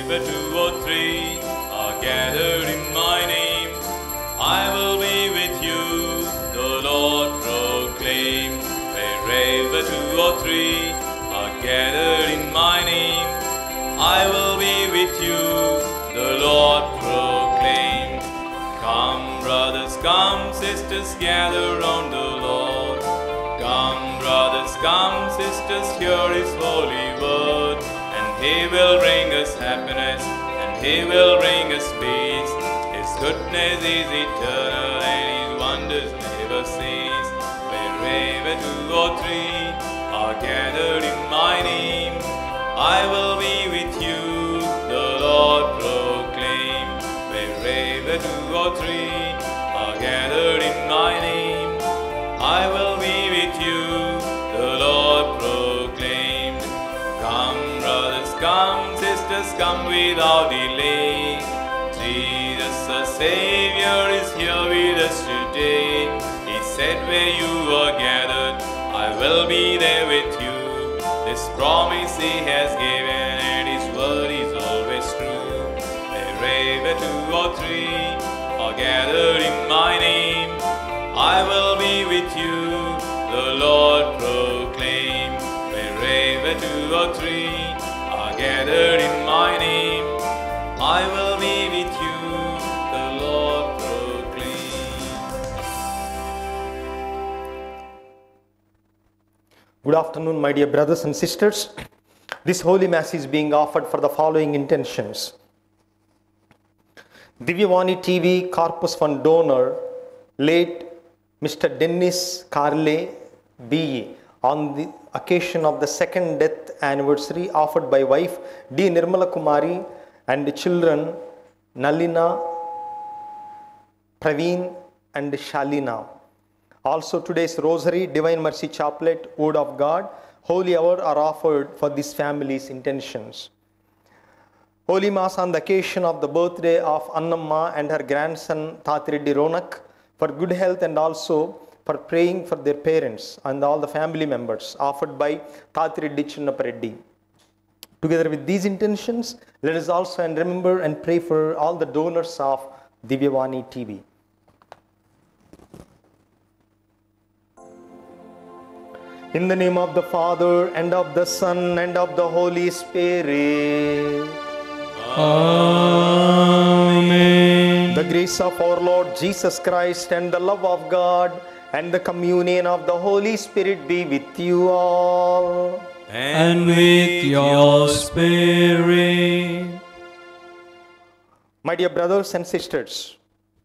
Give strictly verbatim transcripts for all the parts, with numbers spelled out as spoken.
where two or three are gathered in my name, I will be with you, the Lord proclaimed. Wherever two or three are gathered in my name, I will be with you, the Lord proclaimed. Come, brothers, come, sisters, gather round the Lord. Come, brothers, come, sisters, hear His holy word. And He will bring us happiness, and He will bring us peace. His goodness is eternal, and His wonders never cease. Wherever two or three are gathered in my name, I will be with you, the Lord proclaimed. Wherever two or three are gathered in my name, I will be with you, the Lord proclaimed. Come, brothers, come, sisters, come without delay. Jesus, the Savior, is here with us today. He said, where you are gathered, I will be there with you. This promise He has given, and His word is always true. Wherever two or three are gathered in my name, I will be with you, the Lord proclaimed. Wherever two or three are gathered in my name, I will be with you, the Lord proclaimed. Good afternoon, my dear brothers and sisters. This Holy Mass is being offered for the following intentions. Divyavani T V Corpus Fund donor, late Mister Dennis Carle B E, on the occasion of the second death anniversary, offered by wife D. Nirmala Kumari and children Nalina, Praveen and Shalina. Also today's Rosary, Divine Mercy Chaplet, Word of God, Holy Hour are offered for this family's intentions. Holy Mass on the occasion of the birthday of Annamma and her grandson Tathireddy Ronak, for good health and also for praying for their parents and all the family members, offered by Tathireddy Chinnapareddy. Together with these intentions, let us also and remember and pray for all the donors of Divyavani T V. In the name of the Father, and of the Son, and of the Holy Spirit. Amen. The grace of our Lord Jesus Christ and the love of God and the communion of the Holy Spirit be with you all. And with your spirit. My dear brothers and sisters,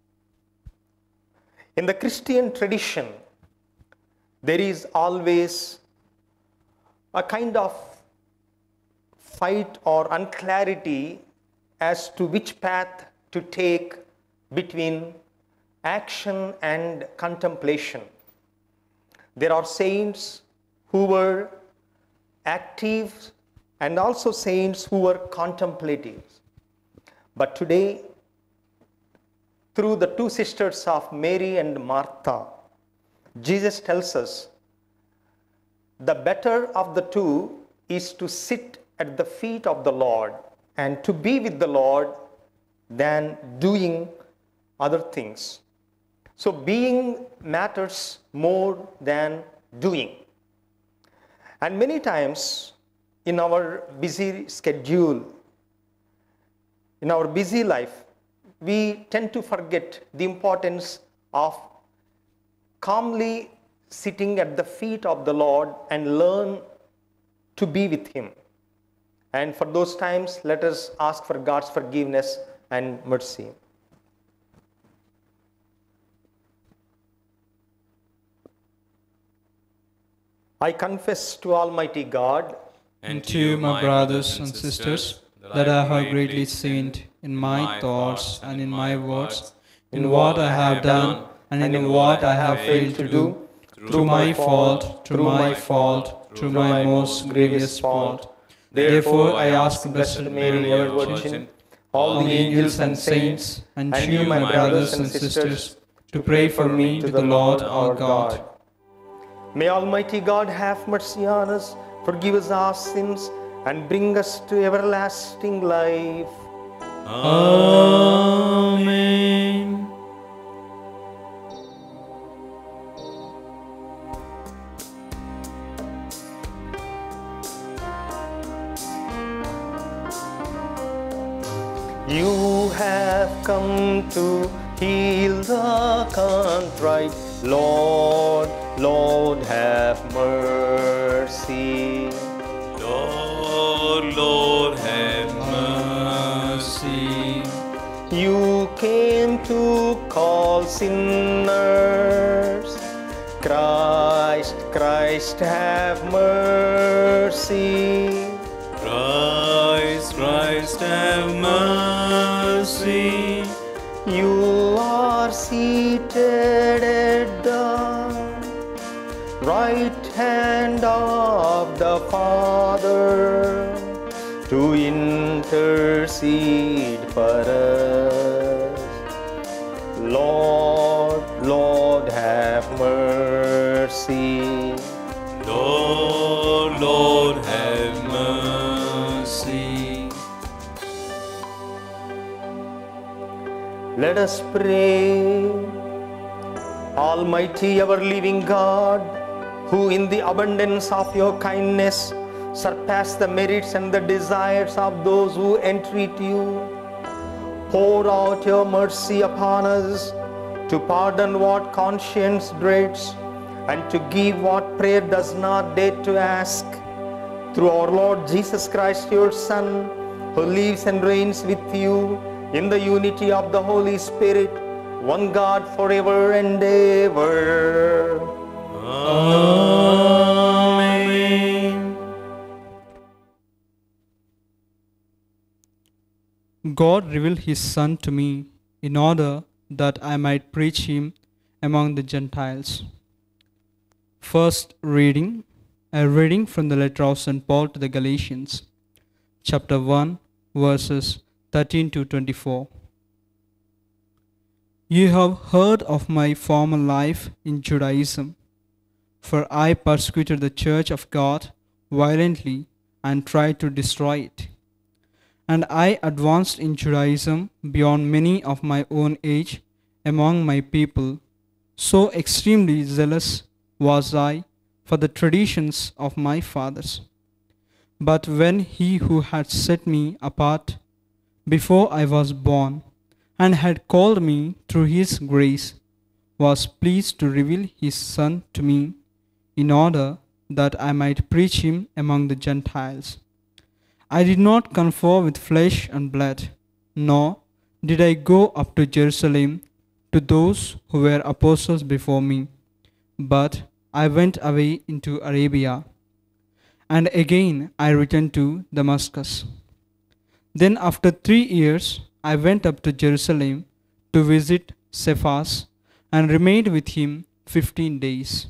in the Christian tradition, there is always a kind of fight or unclarity as to which path to take between action and contemplation. There are saints who were active and also saints who were contemplative. But today, through the two sisters of Mary and Martha, Jesus tells us the better of the two is to sit at the feet of the Lord and to be with the Lord than doing other things. So being matters more than doing. And many times in our busy schedule, in our busy life, we tend to forget the importance of calmly sitting at the feet of the Lord and learn to be with Him. And for those times, let us ask for God's forgiveness and mercy. I confess to Almighty God And to my brothers and sisters, that I have greatly sinned in my thoughts and in my words, in what I have done and in what I have failed to do, through my fault, through my fault, through my most grievous fault. Therefore I ask the Blessed Mary, ever Virgin, all the angels and saints, and you, my brothers and sisters, to pray for me to the Lord our God. May Almighty God have mercy on us, forgive us our sins, and bring us to everlasting life. Amen. You have come to heal the contrite. Lord, Lord, have mercy. Lord, Lord, have mercy. You came to call sinners. Christ, Christ, have mercy. Christ, Christ, have mercy. You are seated at the right hand of the Father to intercede for us. Lord, Lord, have mercy. Lord, Lord, have mercy. Let us pray. Almighty, ever-living God, who in the abundance of your kindness surpass the merits and the desires of those who entreat you, pour out your mercy upon us to pardon what conscience dreads and to give what prayer does not dare to ask. Through our Lord Jesus Christ, your Son, who lives and reigns with you in the unity of the Holy Spirit, one God forever and ever. Amen. God revealed his Son to me in order that I might preach him among the Gentiles. First reading, a reading from the letter of Saint Paul to the Galatians, chapter one, verses thirteen to twenty-four. You have heard of my former life in Judaism, for I persecuted the church of God violently and tried to destroy it. And I advanced in Judaism beyond many of my own age among my people, so extremely zealous was I for the traditions of my fathers. But when he who had set me apart before I was born, and had called me through his grace, was pleased to reveal his Son to me, in order that I might preach him among the Gentiles. I did not conform with flesh and blood, nor did I go up to Jerusalem to those who were apostles before me, but I went away into Arabia, and again I returned to Damascus. Then after three years I went up to Jerusalem to visit Cephas and remained with him fifteen days.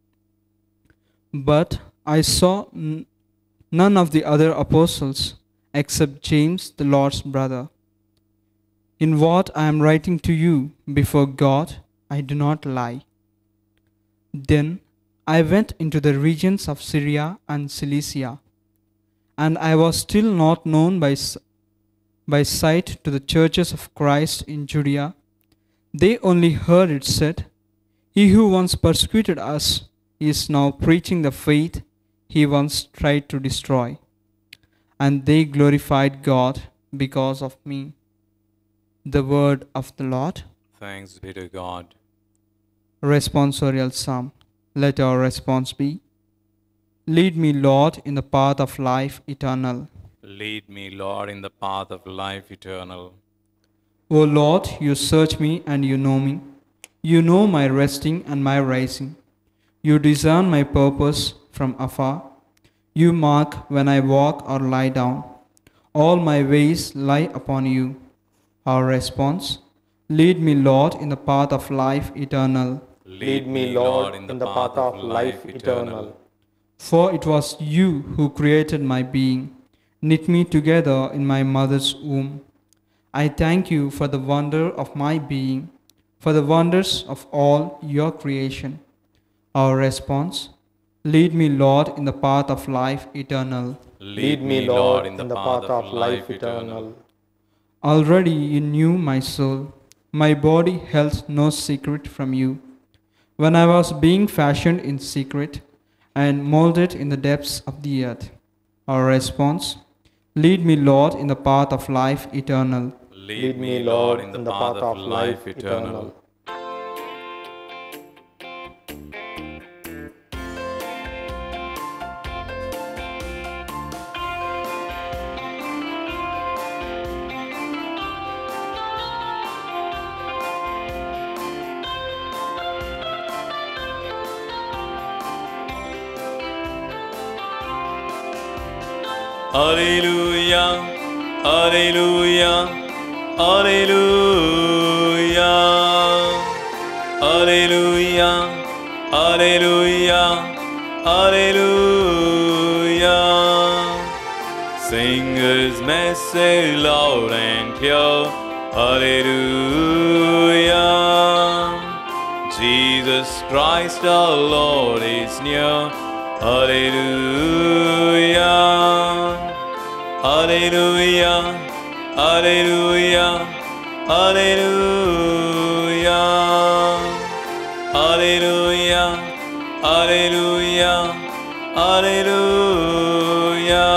But I saw n- none of the other apostles except James, the Lord's brother. In what I am writing to you before God, I do not lie. Then I went into the regions of Syria and Cilicia, and I was still not known by by sight to the churches of Christ in Judea. They only heard it said, "He who once persecuted us is now preaching the faith he once tried to destroy." And they glorified God because of me. The word of the Lord. Thanks be to God. Responsorial Psalm. Let our response be, Lead me, Lord, in the path of life eternal. Lead me, Lord, in the path of life eternal. O Lord, you search me and you know me. You know my resting and my rising. You discern my purpose from afar. You mark when I walk or lie down. All my ways lie upon you. Our response, Lead me, Lord, in the path of life eternal. Lead me, Lord, in the path of life eternal. For it was you who created my being, knit me together in my mother's womb. I thank you for the wonder of my being, for the wonders of all your creation. Our response, Lead me, Lord, in the path of life eternal. Lead me, Lord, in the path of life eternal. Already you knew my soul. My body held no secret from you. When I was being fashioned in secret and molded in the depths of the earth. Our response: lead me, Lord, in the path of life eternal. Lead me, Lord, in the path of life eternal. Alleluia, Alleluia, Alleluia, Alleluia, Alleluia, Alleluia. Sing His message loud and clear, Alleluia. Jesus Christ our Lord is near, Alleluia. Alleluia, Alleluia, Alleluia, Alleluia, Alleluia, Alleluia.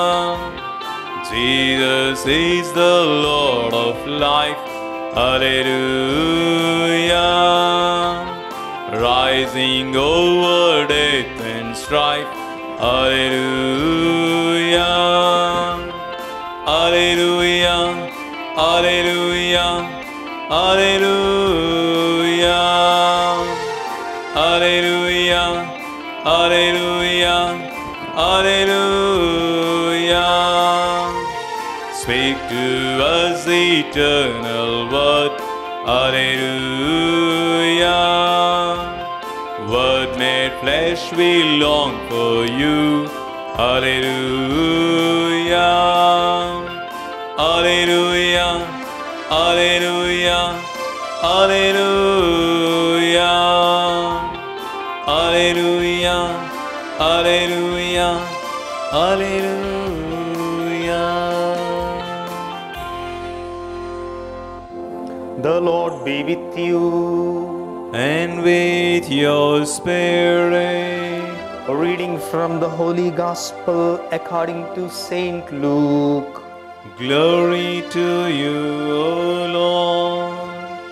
Jesus is the Lord of life, Alleluia. Rising over death and strife, Alleluia. Alleluia, Alleluia, Alleluia, Alleluia, Alleluia, Alleluia. Speak to us eternal word, Alleluia. Word made flesh, we long for you, Alleluia. Alleluia, Alleluia, Alleluia, Alleluia, Alleluia, Alleluia. The Lord be with you. And with your spirit. A reading from the Holy Gospel according to Saint Luke. Glory to you, O Lord.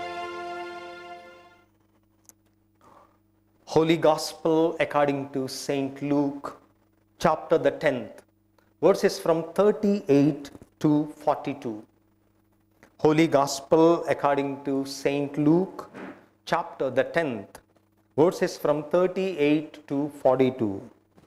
Holy Gospel according to Saint Luke, chapter the tenth, verses from thirty-eight to forty-two. Holy Gospel according to Saint Luke, chapter the tenth, verses from thirty-eight to forty-two.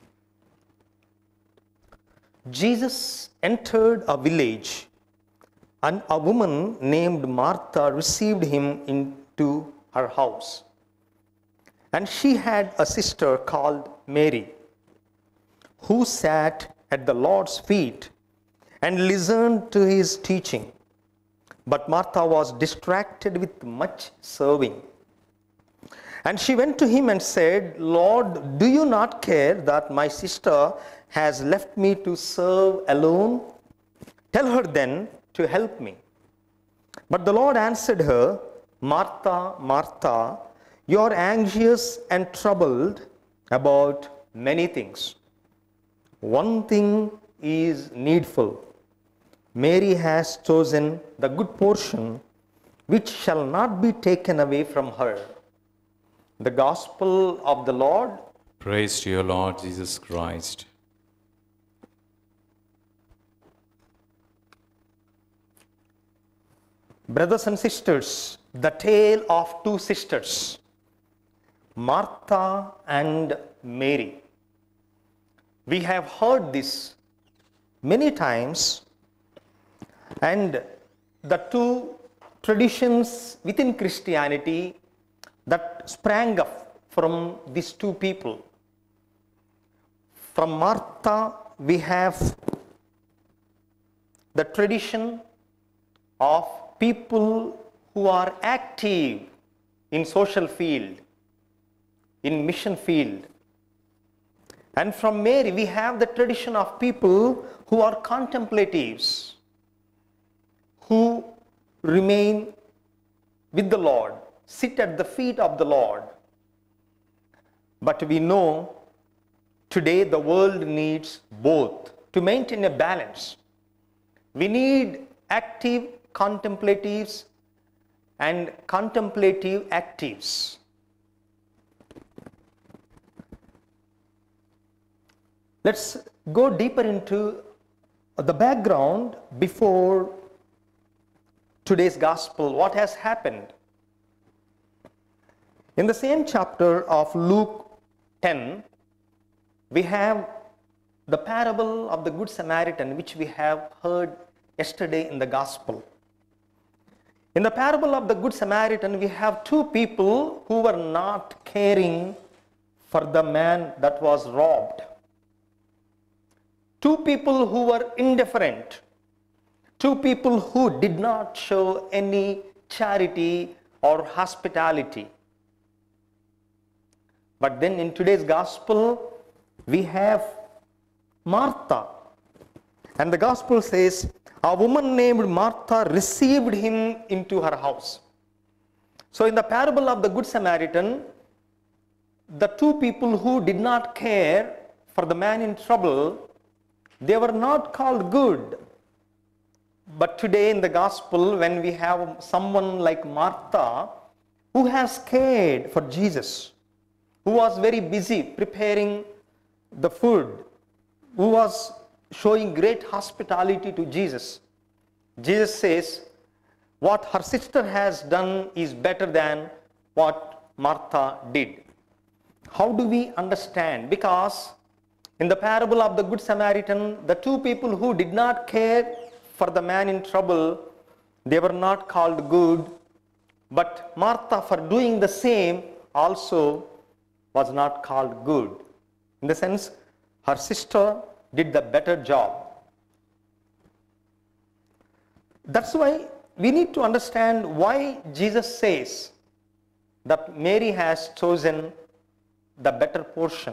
Jesus entered a village, and a woman named Martha received him into her house. And she had a sister called Mary, who sat at the Lord's feet and listened to his teaching. But Martha was distracted with much serving. And she went to him and said, Lord, do you not care that my sister has left me to serve alone? Tell her then to help me. But the Lord answered her, Martha, Martha, you are anxious and troubled about many things. One thing is needful. Mary has chosen the good portion, which shall not be taken away from her. The Gospel of the Lord. Praise to you, Lord Jesus Christ. Brothers and sisters, the tale of two sisters, Martha and Mary. We have heard this many times, and the two traditions within Christianity that sprang up from these two people. From Martha, we have the tradition of people who are active in social field, in mission field. And from Mary, we have the tradition of people who are contemplatives, who remain with the Lord, sit at the feet of the Lord. But we know today the world needs both to maintain a balance. We need active contemplatives and contemplative actives. Let's go deeper into the background before today's gospel. What has happened? In the same chapter of Luke ten, we have the parable of the Good Samaritan, which we have heard yesterday in the gospel. In the parable of the Good Samaritan, we have two people who were not caring for the man that was robbed. Two people who were indifferent. Two people who did not show any charity or hospitality. But then in today's gospel, we have Martha. And the gospel says, a woman named Martha received him into her house. So in the parable of the Good Samaritan, the two people who did not care for the man in trouble, they were not called good. But today in the gospel, when we have someone like Martha, who has cared for Jesus, who was very busy preparing the food, who was showing great hospitality to Jesus, Jesus says, what her sister has done is better than what Martha did. How do we understand? Because in the parable of the Good Samaritan, the two people who did not care for the man in trouble, they were not called good. But Martha, for doing the same, also was not called good. In the sense, her sister did the better job. That's why we need to understand why Jesus says that Mary has chosen the better portion.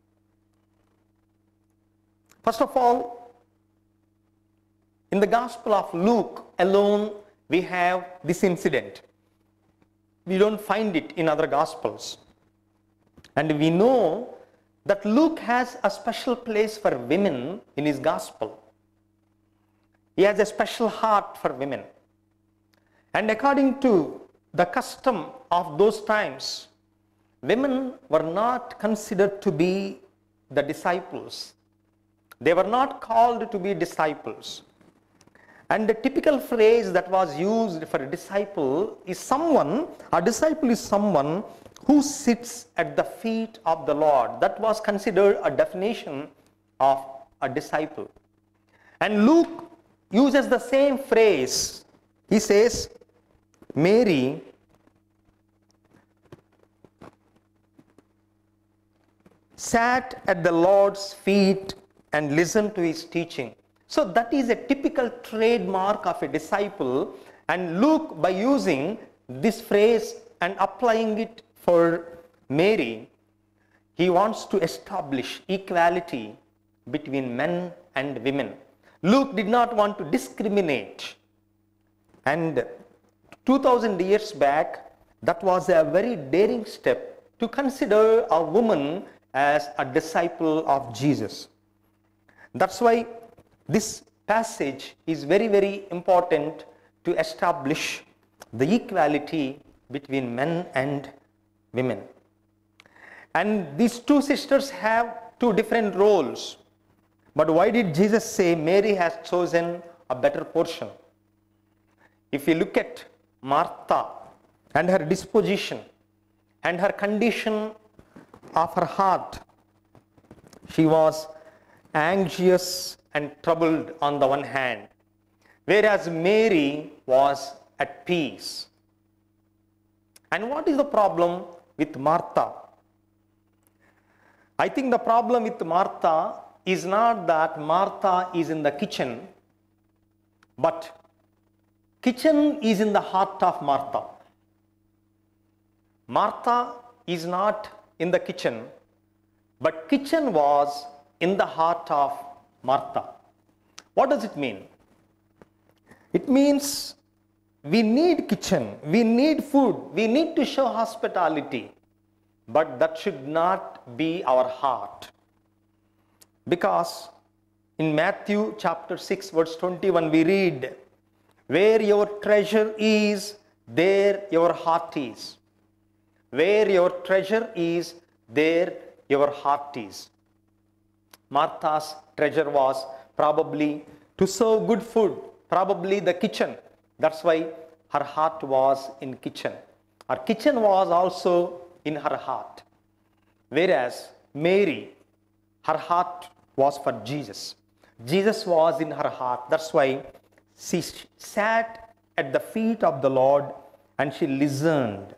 First of all, in the Gospel of Luke alone, we have this incident. We don't find it in other Gospels. And we know that Luke has a special place for women in his Gospel. He has a special heart for women. And according to the custom of those times, women were not considered to be the disciples. They were not called to be disciples. And the typical phrase that was used for a disciple is someone, a disciple is someone who sits at the feet of the Lord. That was considered a definition of a disciple. And Luke uses the same phrase. He says, Mary sat at the Lord's feet and listened to his teaching. So that is a typical trademark of a disciple, and Luke, by using this phrase and applying it for Mary, he wants to establish equality between men and women. Luke did not want to discriminate, and two thousand years back, that was a very daring step to consider a woman as a disciple of Jesus. That's why this passage is very, very important to establish the equality between men and women. And these two sisters have two different roles. But why did Jesus say Mary has chosen a better portion? If you look at Martha and her disposition and her condition of her heart, she was anxious and troubled on the one hand, whereas Mary was at peace. And what is the problem with Martha? I think the problem with Martha is not that Martha is in the kitchen, but kitchen is in the heart of Martha. Martha is not in the kitchen, but kitchen was in the heart of Martha. What does it mean? It means we need kitchen, we need food, we need to show hospitality, but that should not be our heart. Because in Matthew chapter six verse twenty-one we read, where your treasure is, there your heart is. Where your treasure is, there your heart is. Martha's treasure was probably to serve good food, probably the kitchen. That's why her heart was in kitchen. Her kitchen was also in her heart. Whereas Mary, her heart was for Jesus. Jesus was in her heart. That's why she sat at the feet of the Lord and she listened.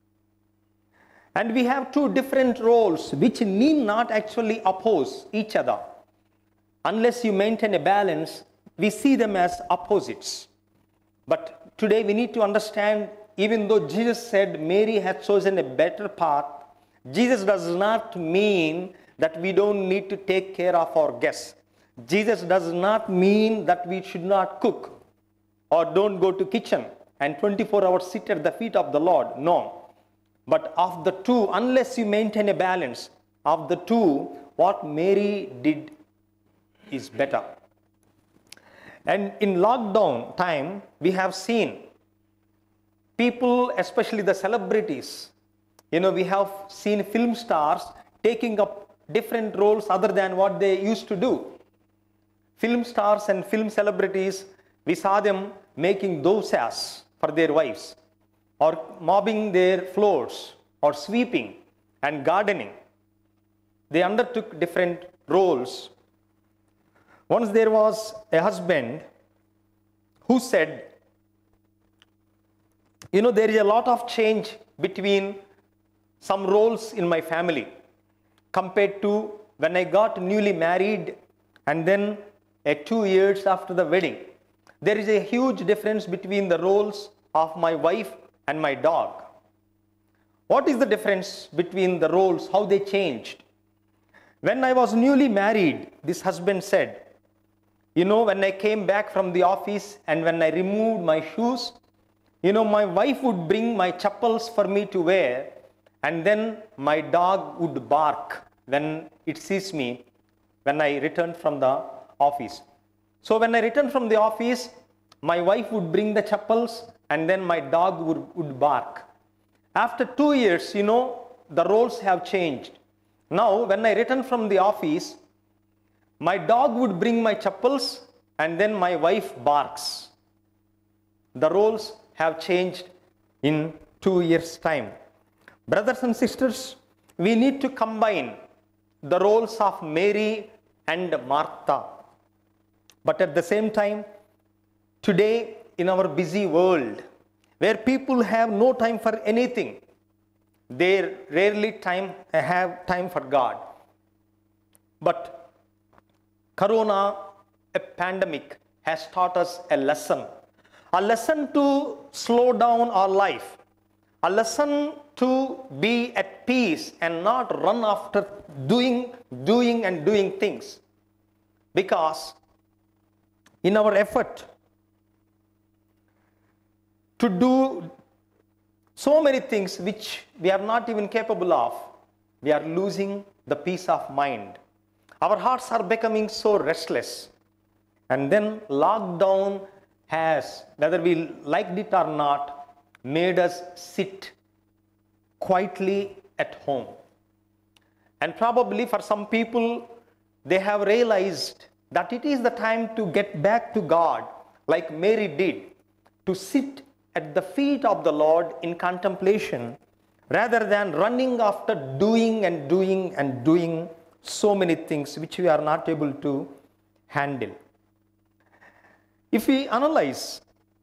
And we have two different roles which need not actually oppose each other. Unless you maintain a balance, we see them as opposites. But today we need to understand, even though Jesus said Mary had chosen a better path, Jesus does not mean that we don't need to take care of our guests. Jesus does not mean that we should not cook or don't go to kitchen and twenty-four hours sit at the feet of the Lord. No. But of the two, unless you maintain a balance, of the two, what Mary did is better. And in lockdown time, we have seen people, especially the celebrities, you know, we have seen film stars taking up different roles other than what they used to do. Film stars and film celebrities, we saw them making dosas for their wives, or mopping their floors, or sweeping and gardening. They undertook different roles. Once there was a husband who said, you know, there is a lot of change between some roles in my family compared to when I got newly married and then uh, two years after the wedding. There is a huge difference between the roles of my wife and my dog. What is the difference between the roles, how they changed? When I was newly married, this husband said, you know, when I came back from the office and when I removed my shoes, you know, my wife would bring my chappals for me to wear, and then my dog would bark when it sees me when I returned from the office. So when I returned from the office, my wife would bring the chappals and then my dog would, would bark. After two years, you know, the roles have changed. Now, when I return from the office, my dog would bring my chappals and then my wife barks. The roles have changed in two years' time. Brothers and sisters, we need to combine the roles of Mary and Martha. But at the same time, today in our busy world, where people have no time for anything, they rarely time, have time for God. But Corona, a pandemic, has taught us a lesson. A lesson to slow down our life. A lesson to be at peace and not run after doing, doing and doing things. Because in our effort to do so many things which we are not even capable of, we are losing the peace of mind. Our hearts are becoming so restless. And then lockdown has, whether we liked it or not, made us sit quietly at home. And probably for some people, they have realized that it is the time to get back to God, like Mary did, to sit at the feet of the Lord in contemplation, rather than running after doing and doing and doing so many things which we are not able to handle. If we analyze,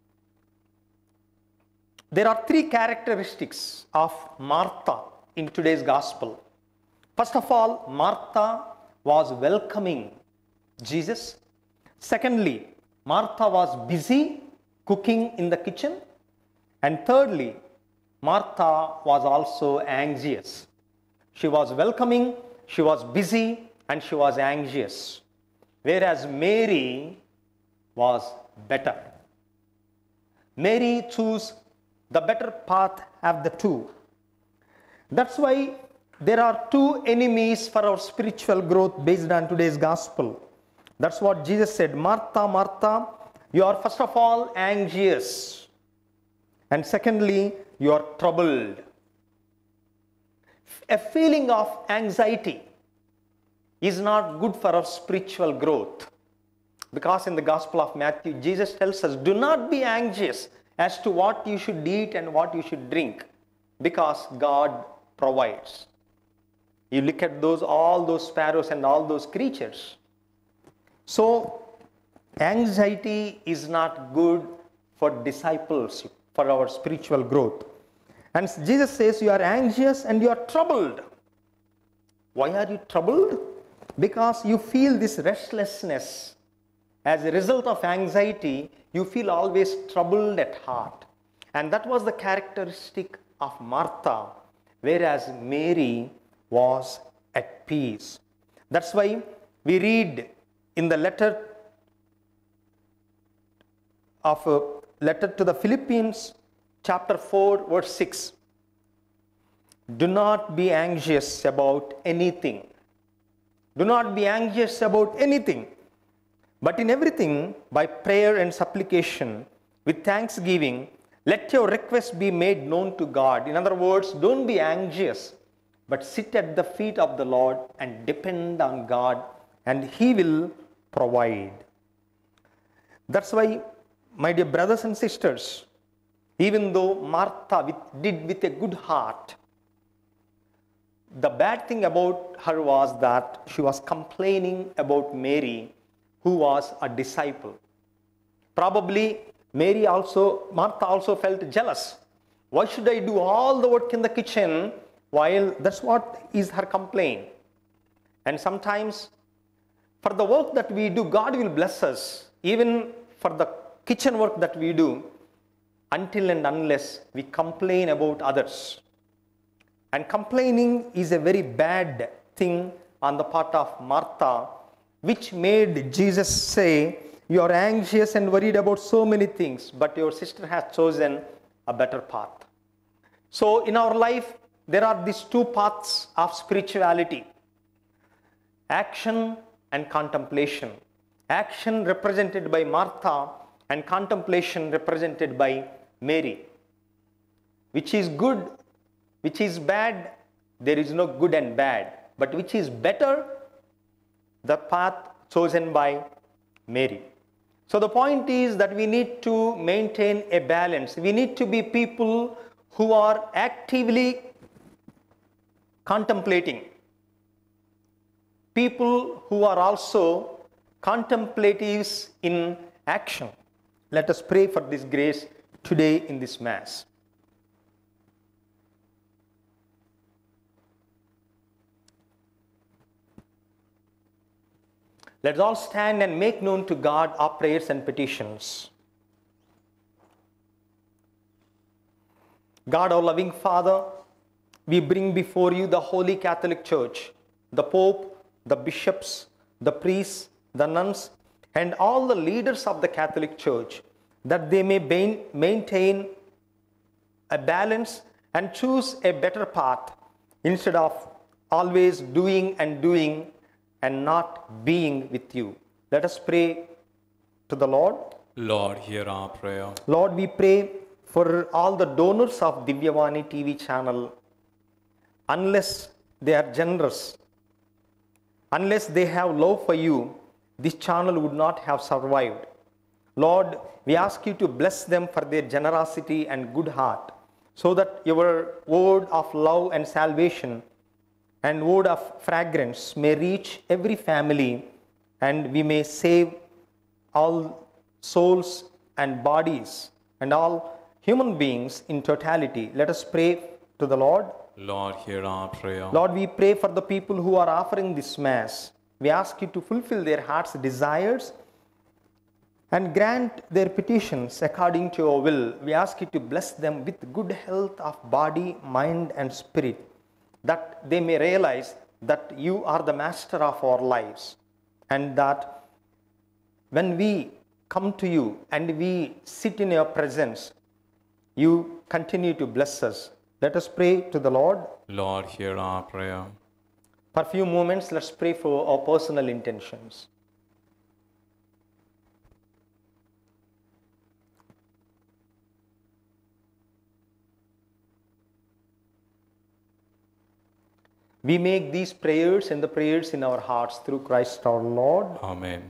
there are three characteristics of Martha in today's gospel. First of all, Martha was welcoming Jesus. Secondly, Martha was busy cooking in the kitchen. And thirdly, Martha was also anxious. She was welcoming she was busy and she was anxious. Whereas Mary was better. Mary chose the better path of the two. That's why there are two enemies for our spiritual growth based on today's gospel. That's what Jesus said. Martha, Martha, you are first of all anxious. And secondly, you are troubled. A feeling of anxiety is not good for our spiritual growth. Because in the Gospel of Matthew, Jesus tells us, do not be anxious as to what you should eat and what you should drink, because God provides. You look at those, all those sparrows and all those creatures. So, anxiety is not good for discipleship, for our spiritual growth. And Jesus says, you are anxious and you are troubled. Why are you troubled? Because you feel this restlessness. As a result of anxiety, you feel always troubled at heart. And that was the characteristic of Martha, whereas Mary was at peace. That's why we read in the letter of a letter to the Philippians, chapter four, verse six. Do not be anxious about anything. Do not be anxious about anything. But in everything, by prayer and supplication, with thanksgiving, let your requests be made known to God. In other words, don't be anxious, but sit at the feet of the Lord and depend on God, and He will provide. That's why, my dear brothers and sisters, even though Martha with, did with a good heart, the bad thing about her was that she was complaining about Mary, who was a disciple. Probably Mary also, Martha also felt jealous. Why should I do all the work in the kitchen while that's what is her complaint? And sometimes for the work that we do, God will bless us, even for the kitchen work that we do, until and unless we complain about others. And complaining is a very bad thing on the part of Martha, which made Jesus say, you are anxious and worried about so many things, but your sister has chosen a better path. So in our life, there are these two paths of spirituality. Action and contemplation. Action represented by Martha and contemplation represented by Mary. Which is good, which is bad, there is no good and bad. But which is better? The path chosen by Mary. So the point is that we need to maintain a balance. We need to be people who are actively contemplating. People who are also contemplatives in action. Let us pray for this grace today in this Mass. Let us all stand and make known to God our prayers and petitions. God, our loving Father, we bring before you the Holy Catholic Church, the Pope, the bishops, the priests, the nuns, and all the leaders of the Catholic Church, that they may maintain a balance and choose a better path instead of always doing and doing and not being with you. Let us pray to the Lord. Lord, hear our prayer. Lord, we pray for all the donors of Divyavani T V channel. Unless they are generous, unless they have love for you, this channel would not have survived. Lord, we ask you to bless them for their generosity and good heart, so that your word of love and salvation and word of fragrance may reach every family, and we may save all souls and bodies and all human beings in totality. Let us pray to the Lord. Lord, hear our prayer. Lord, we pray for the people who are offering this Mass. We ask you to fulfill their heart's desires and grant their petitions according to your will. We ask you to bless them with good health of body, mind, and spirit, that they may realize that you are the master of our lives, and that when we come to you and we sit in your presence, you continue to bless us. Let us pray to the Lord. Lord, hear our prayer. For a few moments, let's pray for our personal intentions. We make these prayers and the prayers in our hearts through Christ our Lord. Amen.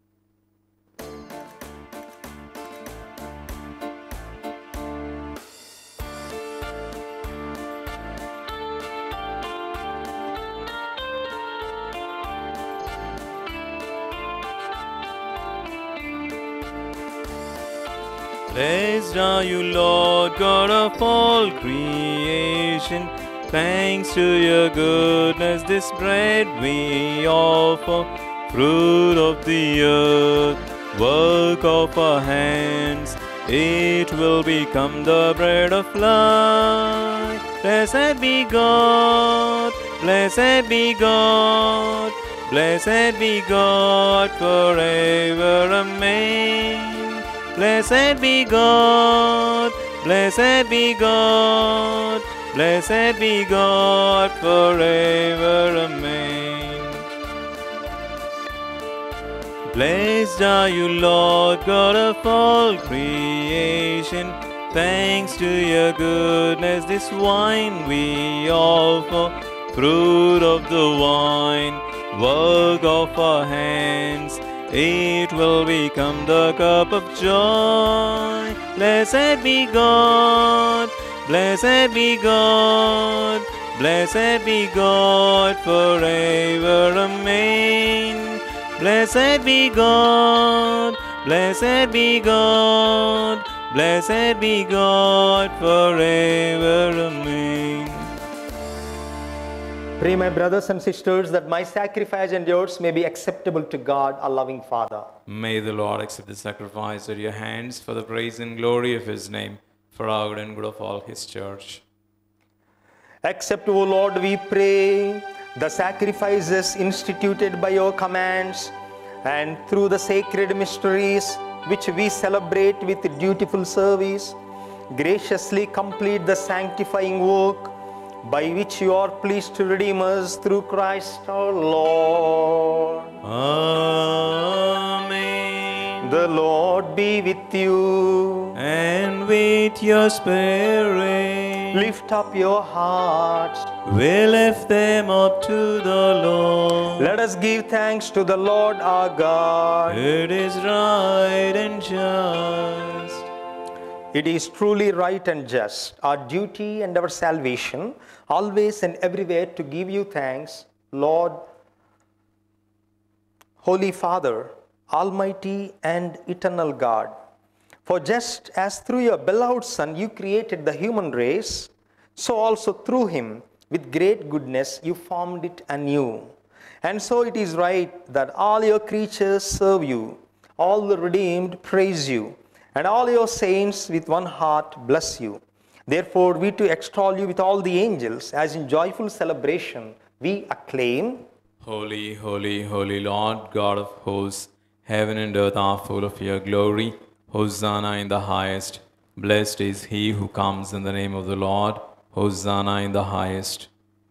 Blessed are you, Lord God of all creation. Thanks to your goodness, this bread we offer, fruit of the earth, work of our hands. It will become the bread of life. Blessed be God, blessed be God, blessed be God forever. Amen. Blessed be God, blessed be God, blessed be God forever. Amen. Blessed are you, Lord God of all creation. Thanks to your goodness, this wine we offer, fruit of the vine, work of our hands. It will become the cup of joy. Blessed be God, blessed be God, blessed be God forever. Amen. Blessed be God, blessed be God, blessed be God forever. Amen. Pray, my brothers and sisters, that my sacrifice and yours may be acceptable to God, our loving Father. May the Lord accept the sacrifice at your hands for the praise and glory of his name, for our good and good of all his church. Accept, O Lord, we pray, the sacrifices instituted by your commands, and through the sacred mysteries which we celebrate with dutiful service, graciously complete the sanctifying work by which you are pleased to redeem us through Christ our Lord. Amen. The Lord be with you. And with your spirit, Lift up your hearts. we lift them up to the Lord. Let us give thanks to the Lord our God. It is right and just. It is truly right and just, our duty and our salvation, always and everywhere to give you thanks, Lord, Holy Father, Almighty and eternal God. For just as through your beloved Son you created the human race, so also through him, with great goodness, you formed it anew. And so it is right that all your creatures serve you, all the redeemed praise you, and all your saints with one heart bless you. Therefore, we too extol you with all the angels, as in joyful celebration we acclaim. Holy, holy, holy Lord, God of hosts, heaven and earth are full of your glory. Hosanna in the highest. Blessed is he who comes in the name of the Lord. Hosanna in the highest.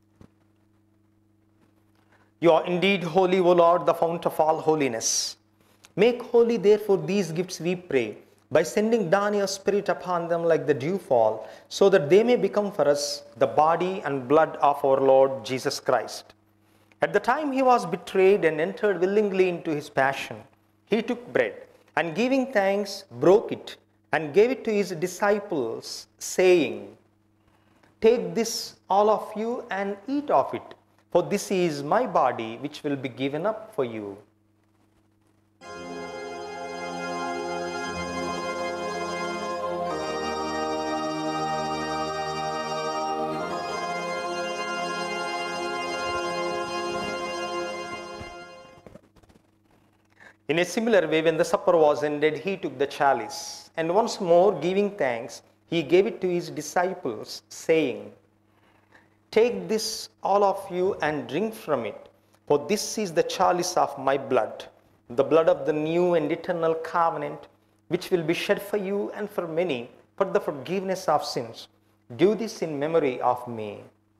You are indeed holy, O Lord, the fount of all holiness. Make holy, therefore, these gifts, we pray, by sending down your Spirit upon them like the dewfall, so that they may become for us the body and blood of our Lord Jesus Christ. At the time he was betrayed and entered willingly into his passion, he took bread, and giving thanks, broke it, and gave it to his disciples, saying, "Take this, all of you, and eat of it, for this is my body, which will be given up for you." In a similar way, when the supper was ended, he took the chalice, and once more giving thanks, he gave it to his disciples, saying, Take this, all of you, and drink from it. For this is the chalice of my blood, the blood of the new and eternal covenant, which will be shed for you and for many for the forgiveness of sins. Do this in memory of me.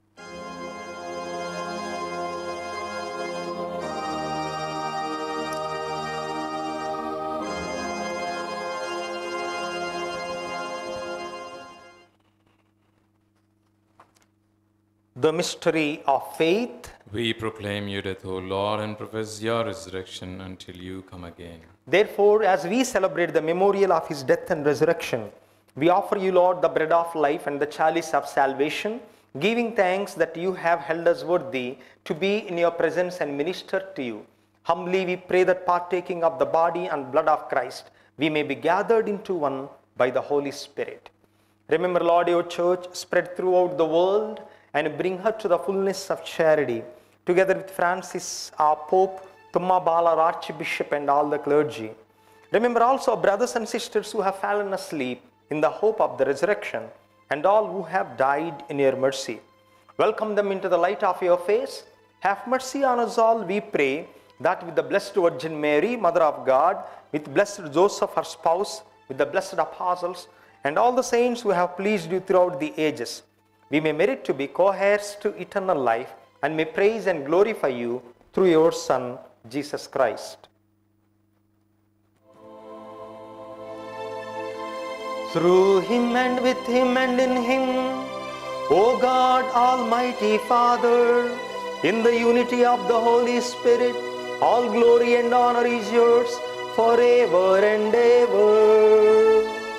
The mystery of faith. We proclaim your death, O Lord, and profess your resurrection until you come again. Therefore, as we celebrate the memorial of his death and resurrection, we offer you, Lord, the bread of life and the chalice of salvation, giving thanks that you have held us worthy to be in your presence and minister to you. Humbly we pray that partaking of the body and blood of Christ, we may be gathered into one by the Holy Spirit. Remember, Lord, your church spread throughout the world and bring her to the fullness of charity, together with Francis, our Pope, Tumabala, our Archbishop, and all the clergy. Remember also our brothers and sisters who have fallen asleep in the hope of the resurrection, and all who have died in your mercy. Welcome them into the light of your face. Have mercy on us all, we pray, that with the Blessed Virgin Mary, Mother of God, with Blessed Joseph, her spouse, with the blessed apostles, and all the saints who have pleased you throughout the ages, we may merit to be co-heirs to eternal life, and may praise and glorify you through your Son, Jesus Christ. Through him and with him and in him, O God, Almighty Father, in the unity of the Holy Spirit, all glory and honor is yours forever and ever.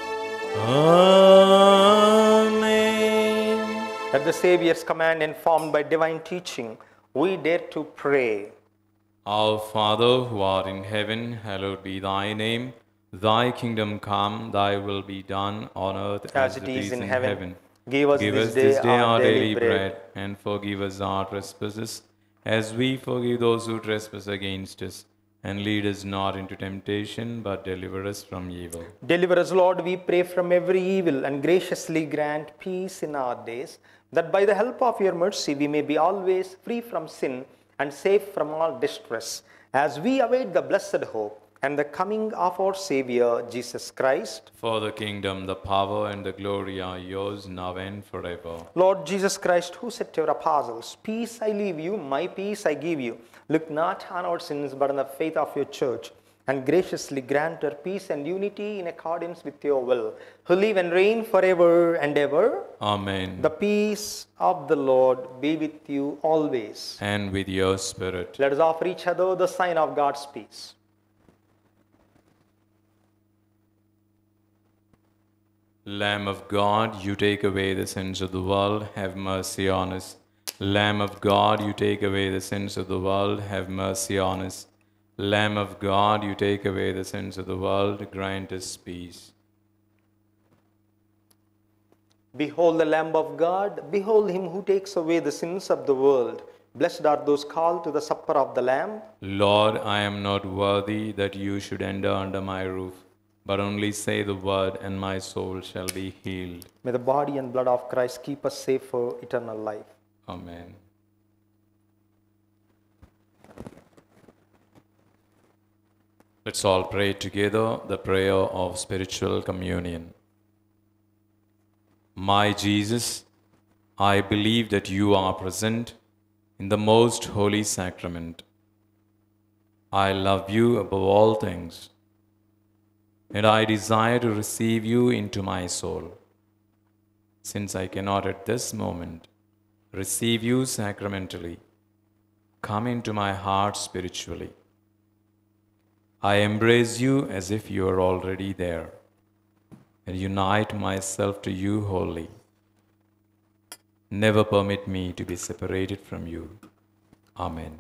Amen. At the Saviour's command, informed by divine teaching, we dare to pray. Our Father, who art in heaven, hallowed be thy name. Thy kingdom come, thy will be done on earth As it is in heaven. Give us Give this us day this day our our daily daily bread. bread, and forgive us our trespasses, as we forgive those who trespass against us. And lead us not into temptation, but deliver us from evil. Deliver us, Lord, we pray, from every evil, and graciously grant peace in our days, that by the help of your mercy we may be always free from sin and safe from all distress, as we await the blessed hope and the coming of our Savior, Jesus Christ. For the kingdom, the power, and the glory are yours, now and forever. Lord Jesus Christ, who said to your apostles, "Peace I leave you, my peace I give you," look not on our sins, but on the faith of your church, and graciously grant her peace and unity in accordance with your will, who live and reign forever and ever. Amen. The peace of the Lord be with you always. And with your spirit. Let us offer each other the sign of God's peace. Lamb of God, you take away the sins of the world, have mercy on us. Lamb of God, you take away the sins of the world, have mercy on us. Lamb of God, you take away the sins of the world, grant us peace. Behold the Lamb of God, behold him who takes away the sins of the world. Blessed are those called to the supper of the Lamb. Lord, I am not worthy that you should enter under my roof, but only say the word, and my soul shall be healed. May the body and blood of Christ keep us safe for eternal life. Amen. Let's all pray together the prayer of spiritual communion. My Jesus, I believe that you are present in the most holy sacrament. I love you above all things, and I desire to receive you into my soul. Since I cannot at this moment receive you sacramentally, come into my heart spiritually. I embrace you as if you are already there, and unite myself to you wholly. Never permit me to be separated from you. Amen.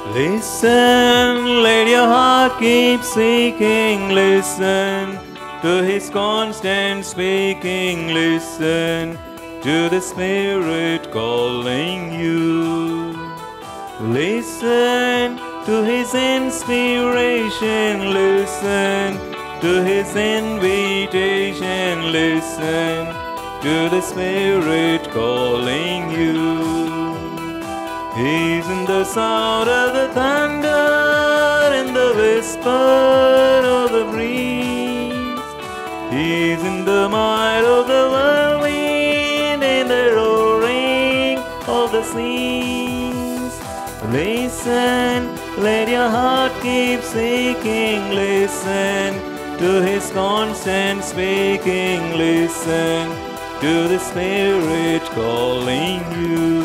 Listen, let your heart keep seeking. Listen to His constant speaking. Listen to the Spirit calling you. Listen to His inspiration. Listen to His invitation. Listen to the Spirit calling you. He's in the sound of the thunder, in the whisper of the breeze. He's in the might of the whirlwind, in the roaring of the seas. Listen, let your heart keep seeking. Listen to His constant speaking. Listen to the Spirit calling you.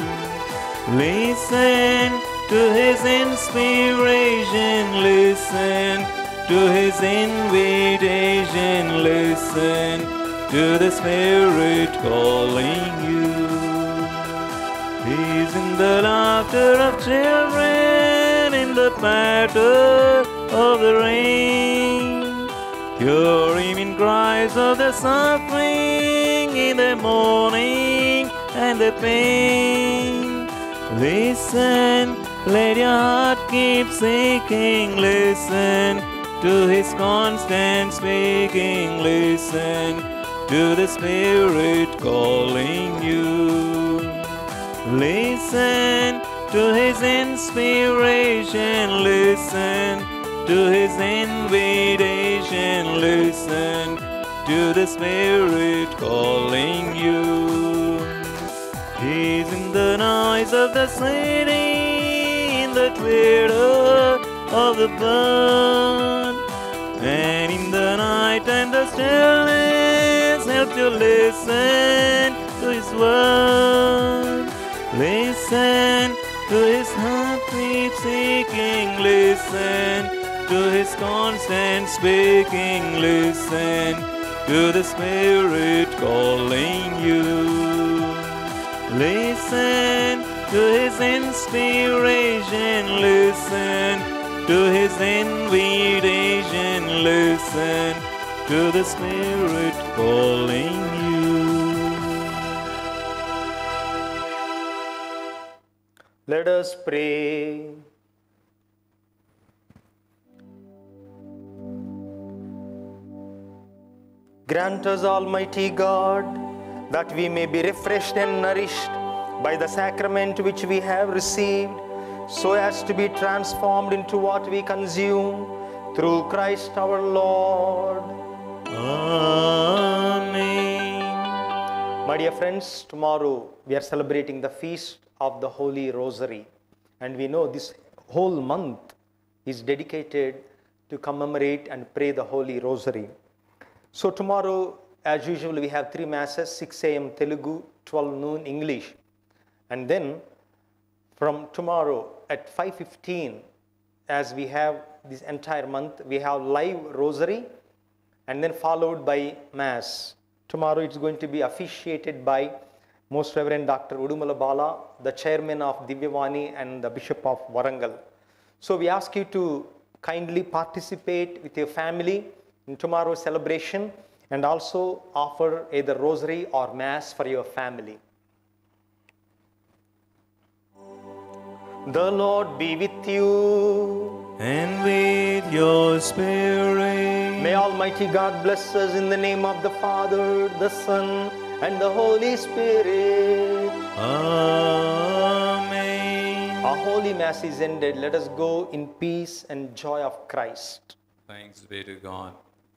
Listen to His inspiration. Listen to His invitation. Listen to the Spirit calling you. He's in the laughter of children, in the patter of the rain. Hear Him in cries of the suffering, in the mourning and the pain. Listen, let your heart keep seeking. Listen to His constant speaking. Listen to the Spirit calling you. Listen to His inspiration. Listen to His invitation. Listen to the Spirit calling you. He's in the noise of the city, in the twitter of the bird, and in the night and the stillness, help you listen to His word. Listen to His heart keep seeking. Listen to His constant speaking. Listen to the Spirit calling you. Listen to His inspiration. Listen to His invitation. Listen to the Spirit calling you. Let us pray. Grant us, Almighty God, that we may be refreshed and nourished by the sacrament which we have received, so as to be transformed into what we consume, through Christ our Lord. Amen. My dear friends, tomorrow we are celebrating the feast of the Holy Rosary, and we know this whole month is dedicated to commemorate and pray the Holy Rosary. So tomorrow, as usual, we have three masses, six a m Telugu, twelve noon English. And then from tomorrow at five fifteen, as we have this entire month, we have live Rosary and then followed by Mass. Tomorrow it's going to be officiated by Most Reverend Doctor Udumala Bala, the chairman of Divyavani and the Bishop of Warangal. So we ask you to kindly participate with your family in tomorrow's celebration, and also offer either Rosary or Mass for your family. The Lord be with you. And with your spirit. May Almighty God bless us in the name of the Father, the Son, and the Holy Spirit. Amen. Our Holy Mass is ended. Let us go in peace and joy of Christ. Thanks be to God.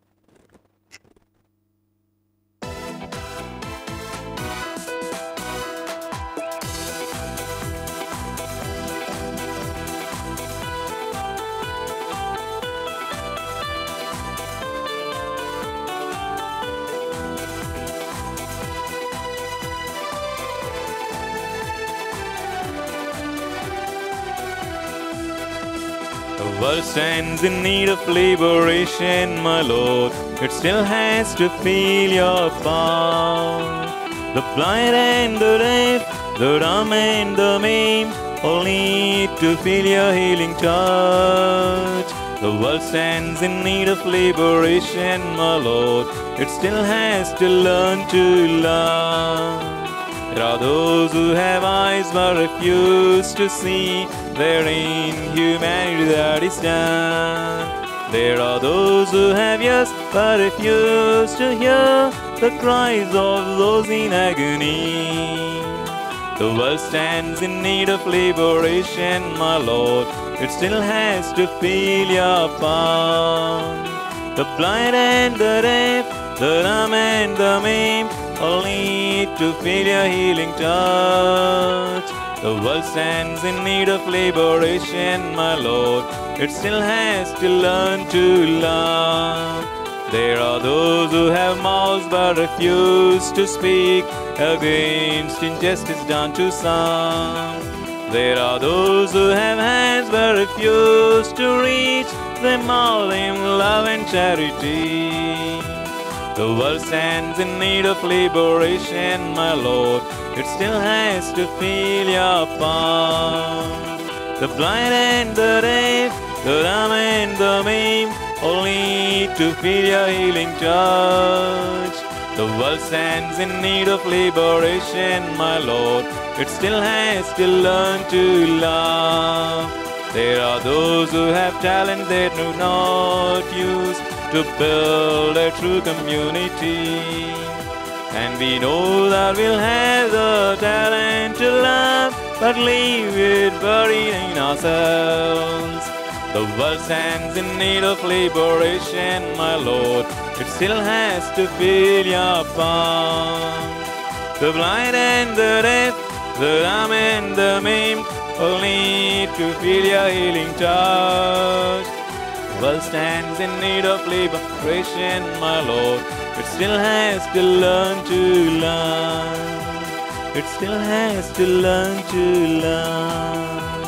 The world stands in need of liberation, my Lord. It still has to feel your power. The blind and the deaf, the dumb and the maimed all need to feel your healing touch. The world stands in need of liberation, my Lord. It still has to learn to love. There are those who have eyes but refuse to see their inhumanity that is done. There are those who have ears but refuse to hear the cries of those in agony. The world stands in need of liberation, my Lord. It still has to feel your palm. The blind and the deaf, the dumb and the maimed all need to feel your healing touch. The world stands in need of liberation, my Lord. It still has to learn to love. There are those who have mouths but refuse to speak against injustice done to some. There are those who have hands but refuse to reach them out in love and charity. The world stands in need of liberation, my Lord. It still has to feel your palm. The blind and the deaf, the dumb and the maimed all need to feel your healing touch. The world stands in need of liberation, my Lord. It still has to learn to love. There are those who have talent they do not use to build a true community. And we know that we'll have the talent to love, but leave it buried in ourselves. The world stands in need of liberation, my Lord. It still has to feel your palm. The blind and the deaf, the dumb and the maimed all need to feel your healing touch. The world stands in need of liberation, my Lord. It still has to learn to love. It still has to learn to love.